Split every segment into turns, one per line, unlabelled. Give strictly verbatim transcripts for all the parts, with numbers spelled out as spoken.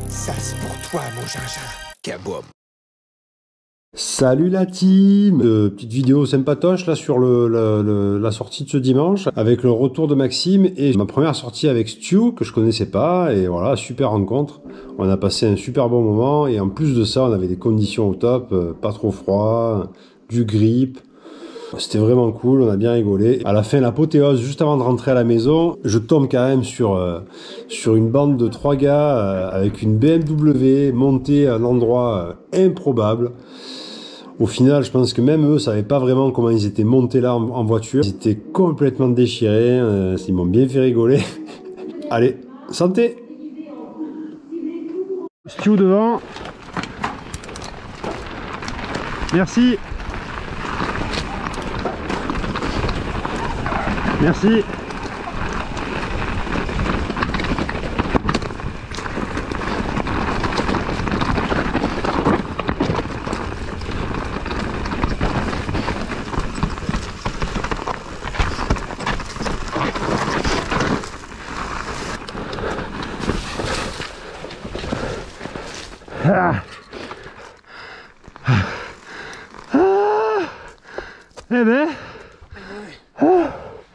Ça c'est pour toi mon gingembre. Kaboum.
Salut la team, euh, petite vidéo sympatoche là sur le, le, le, la sortie de ce dimanche avec le retour de Maxime et ma première sortie avec Stu que je connaissais pas et voilà, super rencontre. On a passé un super bon moment et en plus de ça on avait des conditions au top, euh, pas trop froid, du grip. C'était vraiment cool, on a bien rigolé. À la fin, l'apothéose, juste avant de rentrer à la maison, je tombe quand même sur, euh, sur une bande de trois gars euh, avec une B M W montée à un endroit euh, improbable. Au final, je pense que même eux savaient pas vraiment comment ils étaient montés là en, en voiture. Ils étaient complètement déchirés, euh, ils m'ont bien fait rigoler. Allez, santé! Stu devant. Merci. Merci. Ah. Ah. Eh ben. Ah.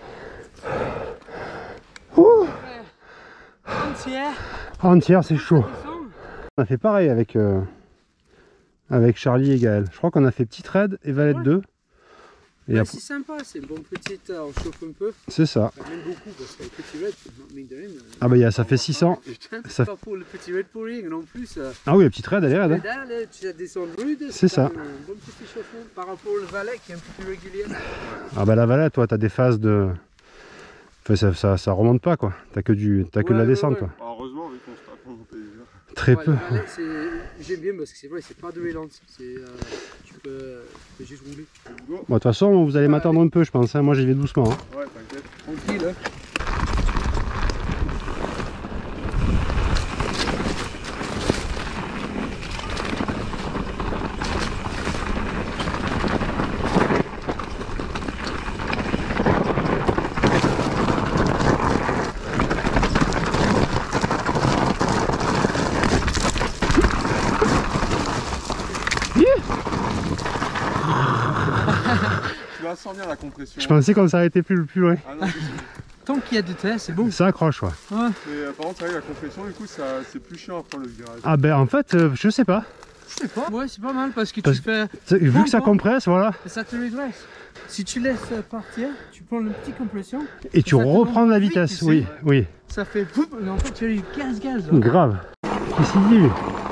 Ouh.
Entière.
Entière, c'est chaud. On a fait pareil avec, euh, avec Charlie et Gaël. Je crois qu'on a fait petite raid et Valette
ouais.
deux. Et
Ouais,
après...
c'est sympa, c'est une bonne petite, euh, on chauffe un peu.
C'est ça.
Même beaucoup parce que le petit raid, mine de rien.
Ah bah y a, ça fait six cents.
Putain, c'est
ça...
pas pour le petit raid pour rien non plus. Euh,
ah oui, la petite raid, elle est raide.
Hein. Tu as descendu rude.
C'est ça.
Un bon petit chauffement par rapport au Valais qui est un peu plus régulier.
Ah bah la Valette, toi, t'as des phases de... Enfin, ça, ça, ça remonte pas quoi. T'as que, du... T'as que
ouais,
de la
ouais,
descente
ouais.
toi.
Heureusement, vu qu'on se tape, on peut déjà.
Très
ouais,
peu.
J'aime bien parce que c'est vrai, c'est pas de relance. Euh, tu, peux, tu peux juste rouler.
Bon, de toute façon, vous allez m'attendre un peu, je pense. Hein. Moi, j'y vais doucement. Hein.
Ouais, t'inquiète.
Tranquille. Hein.
Tu vas sentir la compression.
Je pensais qu'on s'arrêtait plus, plus loin.
Ah non,
Tant qu'il y a de terre, c'est bon.
Ça accroche, ouais.
Ouais.
mais euh, par contre, c'est vrai que la compression, du coup, c'est plus chiant à prendre le virage.
Ah ben en fait, euh, je sais pas.
Je sais pas. Ouais, c'est pas mal parce que
Parce
tu fais.
Vu
bon,
que ça
bon.
compresse, voilà.
Ça te redresse. Si tu laisses partir, tu prends le petit compression.
Et tu reprends la vitesse,
vite,
oui, oui.
Ça fait boum, mais en fait tu as eu gaz gaz.
Grave. Qu'est-ce qu'il dit lui?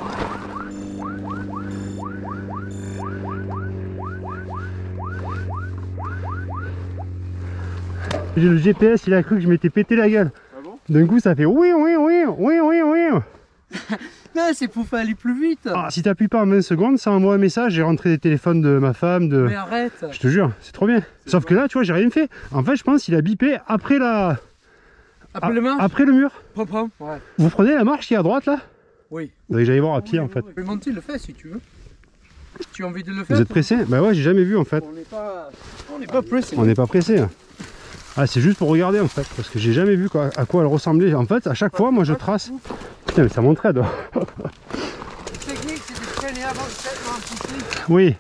Le G P S il a cru que je m'étais pété la gueule.
Ah bon?
D'un coup ça fait oui oui oui oui oui oui.
Non, c'est pour faire aller plus vite.
Ah, si t'appuies pas en vingt secondes, ça envoie un message, j'ai rentré les téléphones de ma femme, de...
Mais arrête.
Je te jure, c'est trop bien. Sauf que là, tu vois, j'ai rien fait. En fait, je pense qu'il a bipé après la...
Après
A...
le marche.
Après le mur.
Prends, prends. Ouais.
Vous prenez la marche qui est à droite là?
Oui.
Vous allez que j'aille voir à pied
oui,
en fait.
Oui, oui. Monter le fait si tu veux. Tu as envie de le faire?
Vous êtes pressé? Bah ouais, j'ai jamais vu en fait.
On n'est pas... On n'est pas pressé.
On n'est pas pressé. Hein. Ah, c'est juste pour regarder en fait, parce que j'ai jamais vu quoi, à quoi elle ressemblait. En fait, à chaque fois, moi je trace. Putain, mais ça monterait toi.
La technique, c'est de freiner avant de tellement pousser.
Oui.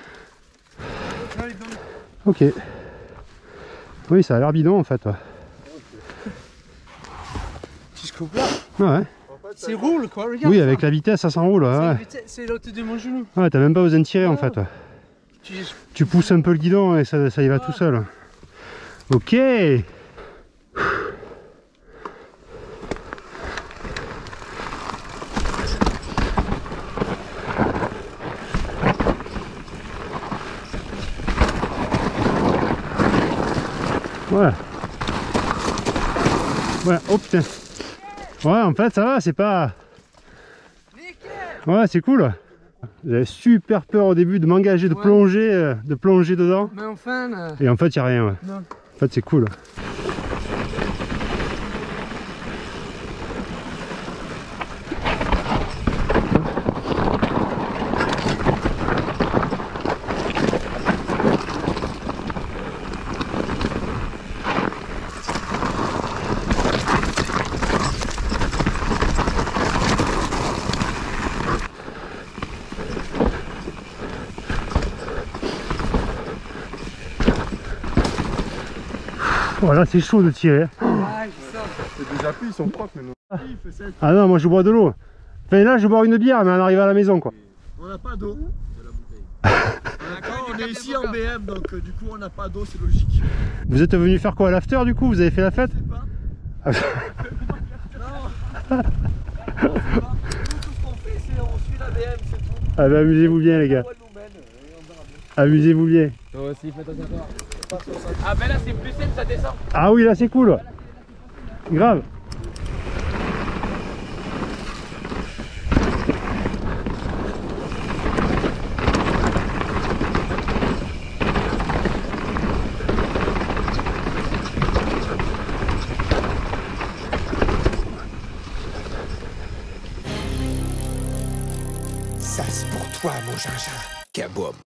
Ok. Oui, ça a l'air bidon en fait. Ouais.
Tu se coupes là?
Ah ouais.
C'est roule quoi, regarde.
Oui,
ça.
avec la vitesse, ça s'enroule. Ouais.
C'est l'autre de mon genou.
Ouais, t'as même pas besoin de tirer en fait. Ouais.
Tu...
Tu pousses un peu le guidon et ça, ça y va tout seul. Ok. Voilà. Voilà, oh putain. Ouais, en fait ça va, c'est pas... Ouais, c'est cool. J'avais super peur au début de m'engager, de ouais. plonger, euh, de plonger dedans.
Mais enfin... Euh...
Et en fait, il n'y a rien. Ouais.
Non.
En fait, c'est cool. Voilà, c'est chaud de tirer.
Ah, je sens.
Et des applis, ils sont propres, mais non.
Ah non, moi je bois de l'eau. Enfin là, je bois une bière, mais on arrive à la maison quoi.
On n'a pas d'eau. On est ici en B M, donc euh, du coup on n'a pas d'eau, c'est logique.
Vous êtes venu faire quoi à l'after du coup? Vous avez fait la fête?
Je sais pas.
Ah,
Non. Non, c'est pas. Nous, tout ce qu'on fait, c'est on suit la B M, c'est tout.
ah bah amusez-vous bien les gars.
La voile nous mène, et on verra bien.
Amusez-vous bien.
Toi aussi, fais attention à toi. Ah, ben là, c'est plus simple, ça descend.
Ah oui, là c'est cool. Grave.
Ça, c'est pour toi, mon Jean-Jean. Kaboum.